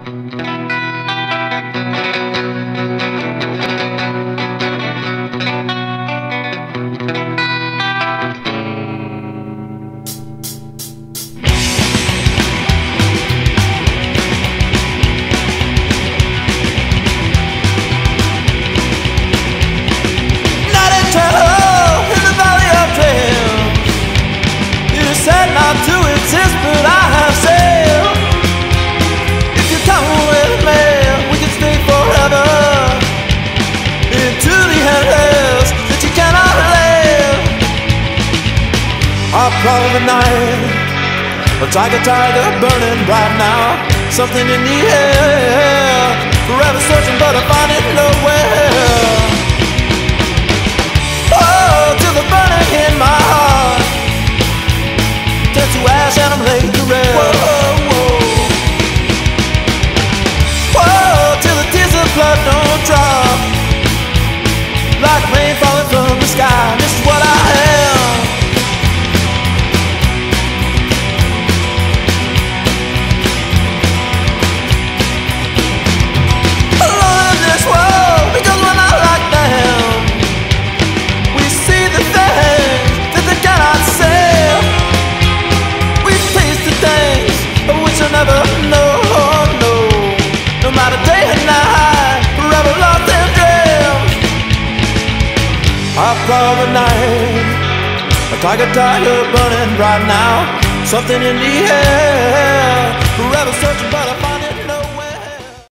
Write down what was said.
Call of the night, a tiger, tiger burning bright now. Something in the air, forever searching but I find it nowhere. Oh, till the burning in my heart turns to ash and I'm laid to rest. Whoa, whoa. Whoa, till the tears of blood don't drop like rain falling from the sky. This is what I am. Never, no, no, no matter day and night, forever lost in dreams. Hot cloud of the night, a tiger, tiger burning right now. Something in the air, forever searching.